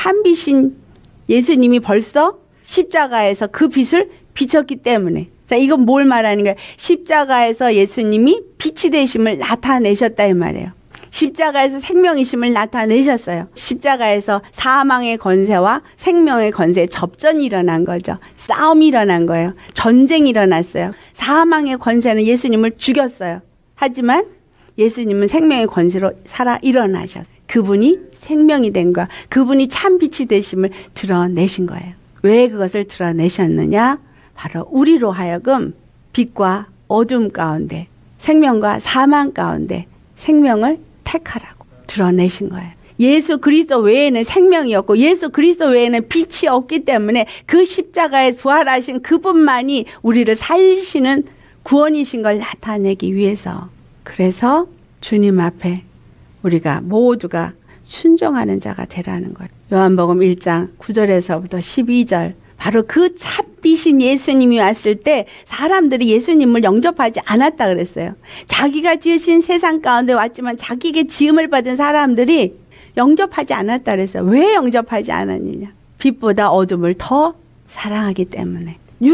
A: 참빛인 예수님이 벌써 십자가에서 그 빛을 비쳤기 때문에. 자, 이건 뭘 말하는 거예요? 십자가에서 예수님이 빛이 되심을 나타내셨다 이 말이에요. 십자가에서 생명이심을 나타내셨어요. 십자가에서 사망의 권세와 생명의 권세의 접전이 일어난 거죠. 싸움이 일어난 거예요. 전쟁이 일어났어요. 사망의 권세는 예수님을 죽였어요. 하지만 예수님은 생명의 권세로 살아 일어나셨어요. 그분이 생명이 된 거야. 그분이 참 빛이 되심을 드러내신 거예요. 왜 그것을 드러내셨느냐? 바로 우리로 하여금 빛과 어둠 가운데, 생명과 사망 가운데 생명을 택하라고 드러내신 거예요. 예수 그리스도 외에는 생명이 없고 예수 그리스도 외에는 빛이 없기 때문에 그 십자가에 부활하신 그분만이 우리를 살리시는 구원이신 걸 나타내기 위해서. 그래서 주님 앞에 우리가 모두가 순종하는 자가 되라는 거예요. 요한복음 1장 9절에서부터 12절, 바로 그 참빛인 예수님이 왔을 때 사람들이 예수님을 영접하지 않았다 그랬어요. 자기가 지으신 세상 가운데 왔지만 자기에게 지음을 받은 사람들이 영접하지 않았다 그랬어요. 왜 영접하지 않았느냐? 빛보다 어둠을 더 사랑하기 때문에,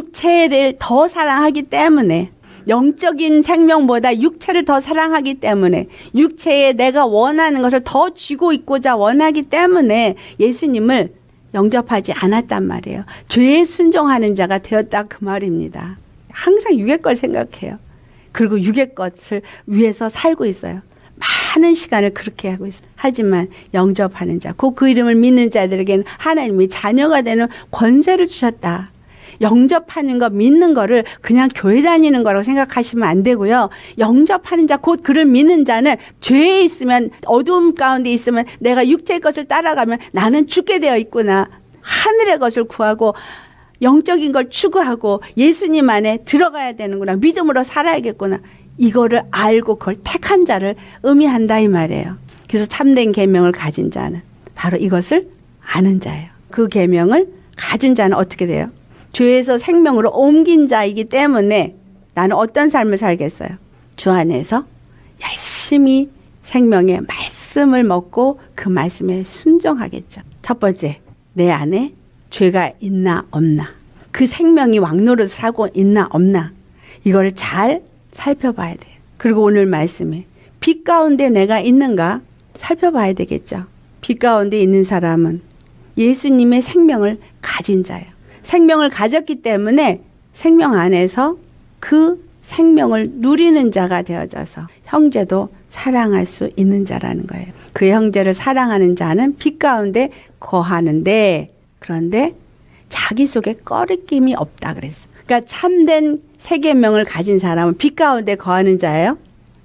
A: 육체를 더 사랑하기 때문에, 영적인 생명보다 육체를 더 사랑하기 때문에, 육체에 내가 원하는 것을 더 쥐고 있고자 원하기 때문에 예수님을 영접하지 않았단 말이에요. 죄에 순종하는 자가 되었다 그 말입니다. 항상 육의 걸 생각해요. 그리고 육의 것을 위해서 살고 있어요. 많은 시간을 그렇게 하고 있어요. 하지만 영접하는 자, 곧 그 이름을 믿는 자들에게는 하나님이 자녀가 되는 권세를 주셨다. 영접하는 거, 믿는 거를 그냥 교회 다니는 거라고 생각하시면 안 되고요. 영접하는 자, 곧 그를 믿는 자는 죄에 있으면, 어두움 가운데 있으면, 내가 육체의 것을 따라가면 나는 죽게 되어 있구나. 하늘의 것을 구하고 영적인 걸 추구하고 예수님 안에 들어가야 되는구나. 믿음으로 살아야겠구나. 이거를 알고 그걸 택한 자를 의미한다 이 말이에요. 그래서 참된 계명을 가진 자는 바로 이것을 아는 자예요. 그 계명을 가진 자는 어떻게 돼요? 죄에서 생명으로 옮긴 자이기 때문에 나는 어떤 삶을 살겠어요? 주 안에서 열심히 생명의 말씀을 먹고 그 말씀에 순종하겠죠. 첫 번째, 내 안에 죄가 있나 없나, 그 생명이 왕노릇을 하고 있나 없나, 이걸 잘 살펴봐야 돼요. 그리고 오늘 말씀에 빛 가운데 내가 있는가 살펴봐야 되겠죠. 빛 가운데 있는 사람은 예수님의 생명을 가진 자예요. 생명을 가졌기 때문에 생명 안에서 그 생명을 누리는 자가 되어져서 형제도 사랑할 수 있는 자라는 거예요. 그 형제를 사랑하는 자는 빛 가운데 거하는데, 그런데 자기 속에 꺼리낌이 없다 그랬어요. 그러니까 참된 새 계명을 가진 사람은 빛 가운데 거하는 자예요.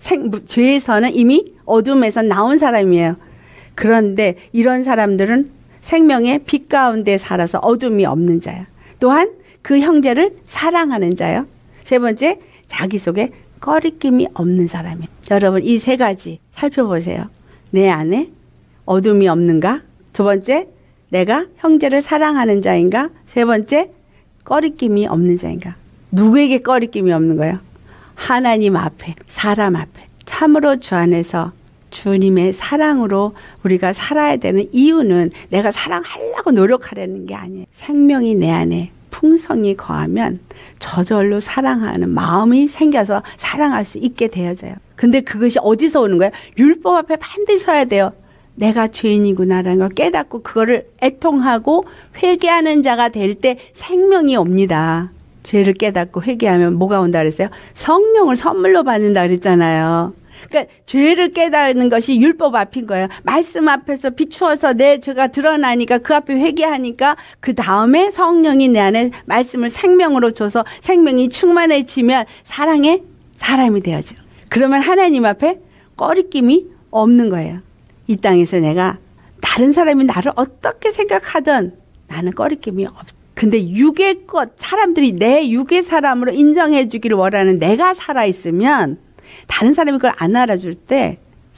A: 죄에서는 이미 어둠에서 나온 사람이에요. 그런데 이런 사람들은 생명의 빛 가운데 살아서 어둠이 없는 자야. 또한 그 형제를 사랑하는 자요. 세 번째, 자기 속에 꺼리낌이 없는 사람이에요. 여러분, 이 세 가지 살펴보세요. 내 안에 어둠이 없는가? 두 번째, 내가 형제를 사랑하는 자인가? 세 번째, 꺼리낌이 없는 자인가? 누구에게 꺼리낌이 없는 거예요? 하나님 앞에, 사람 앞에. 참으로 주 안에서 주님의 사랑으로 우리가 살아야 되는 이유는 내가 사랑하려고 노력하려는 게 아니에요. 생명이 내 안에 풍성히 거하면 저절로 사랑하는 마음이 생겨서 사랑할 수 있게 되어져요. 근데 그것이 어디서 오는 거예요? 율법 앞에 반드시 서야 돼요. 내가 죄인이구나라는 걸 깨닫고 그거를 애통하고 회개하는 자가 될 때 생명이 옵니다. 죄를 깨닫고 회개하면 뭐가 온다 그랬어요? 성령을 선물로 받는다 그랬잖아요. 그러니까 죄를 깨닫는 것이 율법 앞인 거예요. 말씀 앞에서 비추어서 내 죄가 드러나니까 그 앞에 회개하니까 그 다음에 성령이 내 안에 말씀을 생명으로 줘서 생명이 충만해지면 사랑의 사람이 되어져. 그러면 하나님 앞에 꺼리낌이 없는 거예요. 이 땅에서 내가 다른 사람이 나를 어떻게 생각하든 나는 꺼리낌이 없어. 근데 육의 것, 사람들이 내 육의 사람으로 인정해 주기를 원하는 내가 살아있으면 다른 사람이 그걸 안 알아줄 때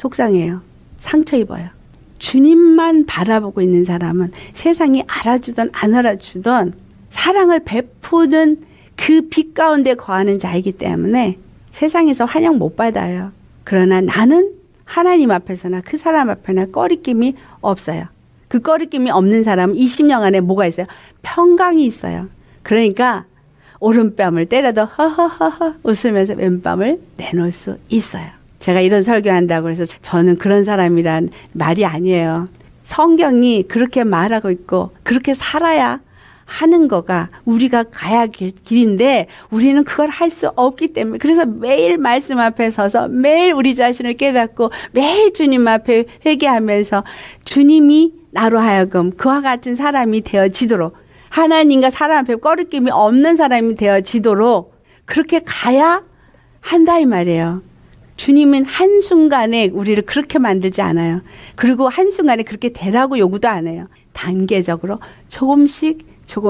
A: 속상해요. 상처 입어요. 주님만 바라보고 있는 사람은 세상이 알아주던 안 알아주던 사랑을 베푸는 그 빛 가운데 거하는 자이기 때문에 세상에서 환영 못 받아요. 그러나 나는 하나님 앞에서나 그 사람 앞에나 꺼리낌이 없어요. 그 꺼리낌이 없는 사람은 이 심령 안에 뭐가 있어요? 평강이 있어요. 그러니까 오른뺨을 때려도 허허허허 웃으면서 왼뺨을 내놓을 수 있어요. 제가 이런 설교한다고 해서 저는 그런 사람이란 말이 아니에요. 성경이 그렇게 말하고 있고 그렇게 살아야 하는 거가 우리가 가야 길인데 우리는 그걸 할 수 없기 때문에 그래서 매일 말씀 앞에 서서 매일 우리 자신을 깨닫고 매일 주님 앞에 회개하면서 주님이 나로 하여금 그와 같은 사람이 되어지도록 하나님과 사람 앞에 꺼리낌이 없는 사람이 되어지도록 그렇게 가야 한다 이 말이에요. 주님은 한순간에 우리를 그렇게 만들지 않아요. 그리고 한순간에 그렇게 되라고 요구도 안 해요. 단계적으로 조금씩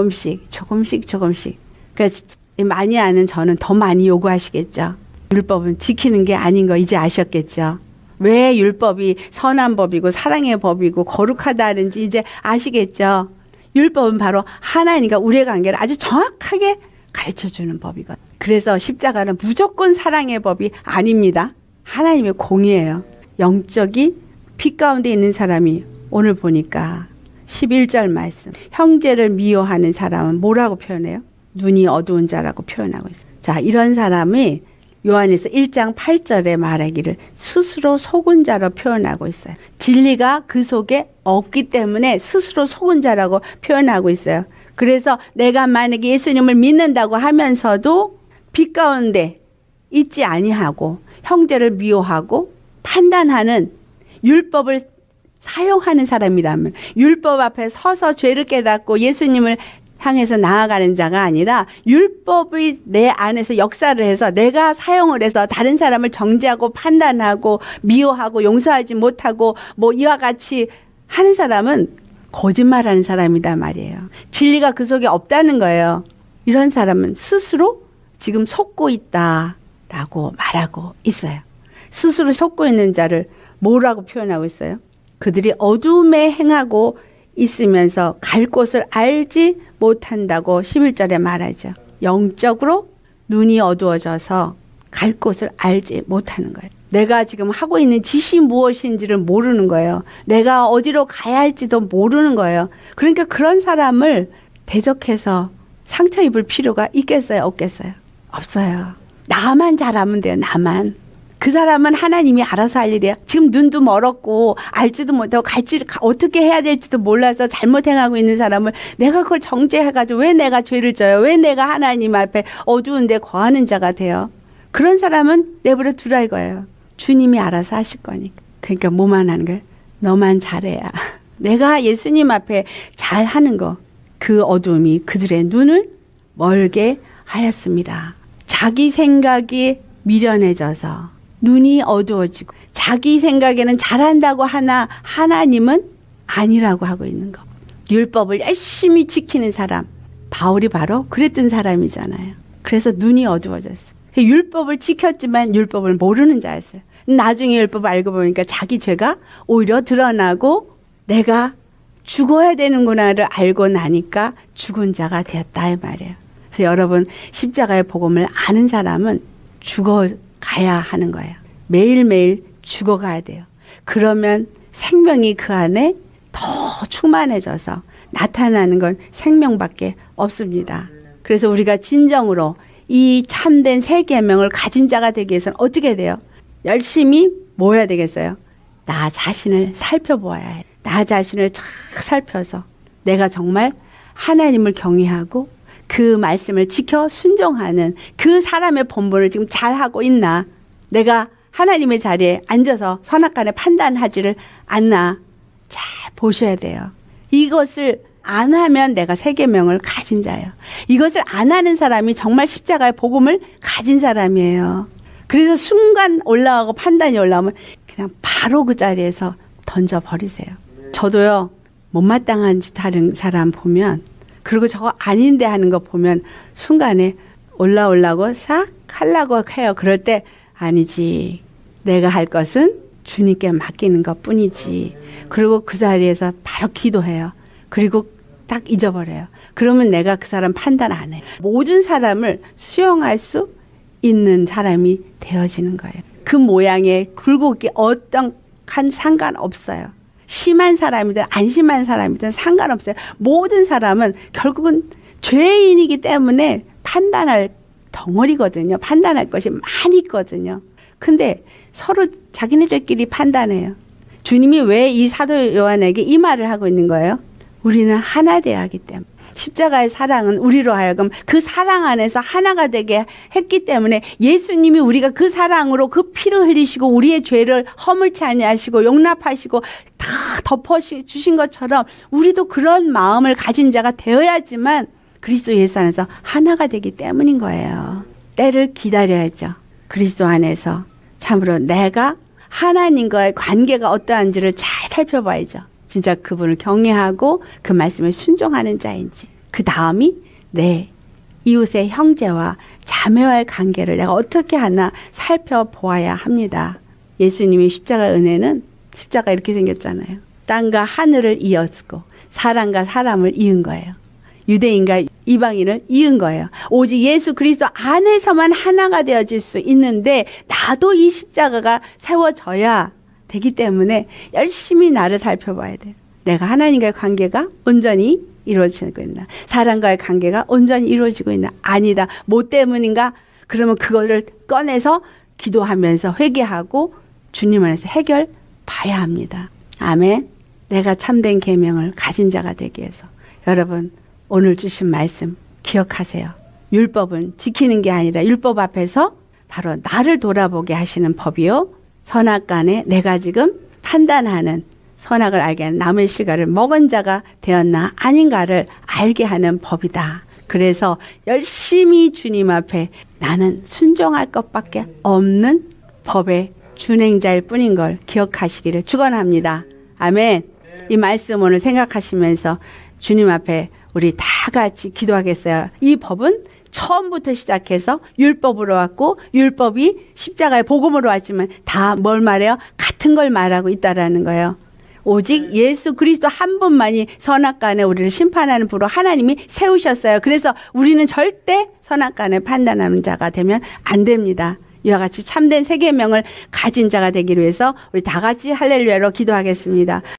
A: 그래서 많이 아는 저는 더 많이 요구하시겠죠. 율법은 지키는 게 아닌 거 이제 아셨겠죠. 왜 율법이 선한 법이고 사랑의 법이고 거룩하다는지 이제 아시겠죠. 율법은 바로 하나님과 우리의 관계를 아주 정확하게 가르쳐주는 법이거든요. 그래서 십자가는 무조건 사랑의 법이 아닙니다. 하나님의 공의예요. 영적이 빛 가운데 있는 사람이 오늘 보니까 11절 말씀. 형제를 미워하는 사람은 뭐라고 표현해요? 눈이 어두운 자라고 표현하고 있어요. 자, 이런 사람이 요한에서 1장 8절에 말하기를 스스로 속은 자로 표현하고 있어요. 진리가 그 속에 없기 때문에 스스로 속은 자라고 표현하고 있어요. 그래서 내가 만약에 예수님을 믿는다고 하면서도 빛 가운데 있지 아니하고 형제를 미워하고 판단하는 율법을 사용하는 사람이라면 율법 앞에 서서 죄를 깨닫고 예수님을 향해서 나아가는 자가 아니라 율법이 내 안에서 역사를 해서 내가 사용을 해서 다른 사람을 정죄하고 판단하고 미워하고 용서하지 못하고 뭐 이와 같이 하는 사람은 거짓말하는 사람이다 말이에요. 진리가 그 속에 없다는 거예요. 이런 사람은 스스로 지금 속고 있다라고 말하고 있어요. 스스로 속고 있는 자를 뭐라고 표현하고 있어요? 그들이 어둠에 행하고 있으면서 갈 곳을 알지 못한다고 11절에 말하죠. 영적으로 눈이 어두워져서 갈 곳을 알지 못하는 거예요. 내가 지금 하고 있는 짓이 무엇인지를 모르는 거예요. 내가 어디로 가야 할지도 모르는 거예요. 그러니까 그런 사람을 대적해서 상처 입을 필요가 있겠어요? 없겠어요? 없어요. 나만 잘하면 돼요. 나만. 그 사람은 하나님이 알아서 할 일이에요. 지금 눈도 멀었고 알지도 못하고 어떻게 해야 될지도 몰라서 잘못 행하고 있는 사람을 내가 그걸 정죄해가지고 왜 내가 죄를 져요? 왜 내가 하나님 앞에 어두운 데 거하는 자가 돼요? 그런 사람은 내버려 두라 이거예요. 주님이 알아서 하실 거니까. 그러니까 뭐만 하는 거예요? 너만 잘해야. 내가 예수님 앞에 잘하는 거. 그 어둠이 그들의 눈을 멀게 하였습니다. 자기 생각이 미련해져서 눈이 어두워지고 자기 생각에는 잘한다고 하나 하나님은 아니라고 하고 있는 거. 율법을 열심히 지키는 사람. 바울이 바로 그랬던 사람이잖아요. 그래서 눈이 어두워졌어요. 율법을 지켰지만 율법을 모르는 자였어요. 나중에 율법을 알고 보니까 자기 죄가 오히려 드러나고 내가 죽어야 되는구나를 알고 나니까 죽은 자가 되었다 이 말이에요. 그래서 여러분 십자가의 복음을 아는 사람은 죽어가야 하는 거예요. 매일매일 죽어가야 돼요. 그러면 생명이 그 안에 더 충만해져서 나타나는 건 생명밖에 없습니다. 그래서 우리가 진정으로 이 참된 새 계명을 가진 자가 되기 위해서는 어떻게 돼요? 열심히 뭐 해야 되겠어요? 나 자신을 살펴보아야 해요. 나 자신을 잘 살펴서 내가 정말 하나님을 경외하고 그 말씀을 지켜 순종하는 그 사람의 본분을 지금 잘하고 있나? 내가 하나님의 자리에 앉아서 선악간에 판단하지를 않나? 잘 보셔야 돼요. 이것을 안 하면 내가 새 계명을 가진 자예요. 이것을 안 하는 사람이 정말 십자가의 복음을 가진 사람이에요. 그래서 순간 올라가고 판단이 올라오면 그냥 바로 그 자리에서 던져버리세요. 저도요. 못마땅한 짓 하는 사람 보면 그리고 저거 아닌데 하는 거 보면 순간에 올라오려고 싹 하려고 해요. 그럴 때 아니지. 내가 할 것은 주님께 맡기는 것 뿐이지. 그리고 그 자리에서 바로 기도해요. 그리고 딱 잊어버려요. 그러면 내가 그 사람 판단 안 해요. 모든 사람을 수용할 수 있는 사람이 되어지는 거예요. 그 모양의 굴곡이 어떤 한 상관없어요. 심한 사람이든 안 심한 사람이든 상관없어요. 모든 사람은 결국은 죄인이기 때문에 판단할 덩어리거든요. 판단할 것이 많이 있거든요. 근데 서로 자기네들끼리 판단해요. 주님이 왜 이 사도 요한에게 이 말을 하고 있는 거예요? 우리는 하나 되어야 하기 때문에. 십자가의 사랑은 우리로 하여금 그 사랑 안에서 하나가 되게 했기 때문에 예수님이 우리가 그 사랑으로 그 피를 흘리시고 우리의 죄를 허물치 아니하시고 용납하시고 다 덮어주신 것처럼 우리도 그런 마음을 가진 자가 되어야지만 그리스도 예수 안에서 하나가 되기 때문인 거예요. 때를 기다려야죠. 그리스도 안에서 참으로 내가 하나님과의 관계가 어떠한지를 잘 살펴봐야죠. 진짜 그분을 경외하고 그 말씀에 순종하는 자인지. 그 다음이 내 이웃의 형제와 자매와의 관계를 내가 어떻게 하나 살펴보아야 합니다. 예수님의 십자가 은혜는 십자가 이렇게 생겼잖아요. 땅과 하늘을 이었고 사람과 사람을 이은 거예요. 유대인과 이방인을 이은 거예요. 오직 예수 그리스도 안에서만 하나가 되어질 수 있는데 나도 이 십자가가 세워져야 되기 때문에 열심히 나를 살펴봐야 돼요. 내가 하나님과의 관계가 온전히 이루어지고 있나? 사람과의 관계가 온전히 이루어지고 있나? 아니다. 뭐 때문인가? 그러면 그거를 꺼내서 기도하면서 회개하고 주님 안에서 해결 봐야 합니다. 아멘. 내가 참된 계명을 가진 자가 되기 위해서 여러분 오늘 주신 말씀 기억하세요. 율법은 지키는 게 아니라 율법 앞에서 바로 나를 돌아보게 하시는 법이요. 선악간에 내가 지금 판단하는 선악을 알게 하는 나무의 실과를 먹은 자가 되었나 아닌가를 알게 하는 법이다. 그래서 열심히 주님 앞에 나는 순종할 것밖에 없는 법의 준행자일 뿐인 걸 기억하시기를 축원합니다. 아멘. 이 말씀 오늘 생각하시면서 주님 앞에 우리 다 같이 기도하겠어요. 이 법은 처음부터 시작해서 율법으로 왔고 율법이 십자가의 복음으로 왔지만 다 뭘 말해요? 같은 걸 말하고 있다라는 거예요. 오직 예수 그리스도 한 분만이 선악간에 우리를 심판하는 부로 하나님이 세우셨어요. 그래서 우리는 절대 선악간에 판단하는 자가 되면 안 됩니다. 이와 같이 참된 세 계명을 가진 자가 되기를 위해서 우리 다 같이 할렐루야로 기도하겠습니다.